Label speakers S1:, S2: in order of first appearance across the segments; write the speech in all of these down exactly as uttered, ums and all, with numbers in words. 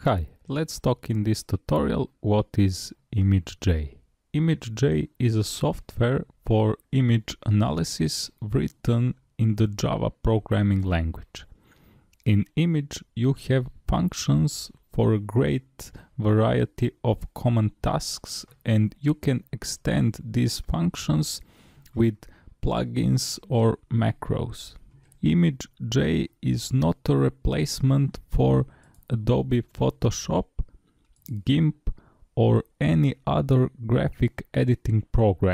S1: Hi, let's talk in this tutorial what is ImageJ. ImageJ is a software for image analysis written in the Java programming language. In Image you have functions for a great variety of common tasks, and you can extend these functions with plugins or macros. ImageJ is not a replacement for Adobe Photoshop, GIMP, or any other graphic editing program.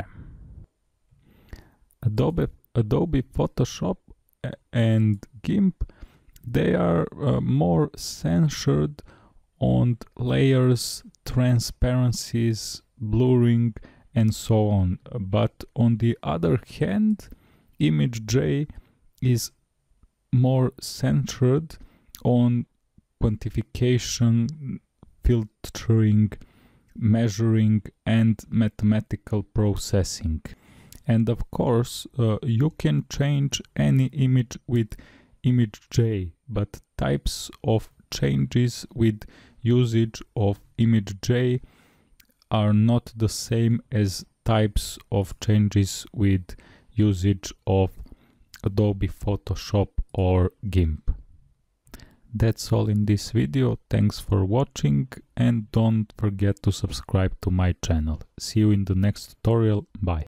S1: Adobe, Adobe Photoshop and GIMP, they are uh, more censored on layers, transparencies, blurring, and so on. But on the other hand, ImageJ is more centered on quantification, filtering, measuring, and mathematical processing. And of course, uh, you can change any image with ImageJ, but types of changes with usage of ImageJ are not the same as types of changes with usage of Adobe Photoshop or GIMP. That's all in this video. Thanks for watching and don't forget to subscribe to my channel. See you in the next tutorial. Bye.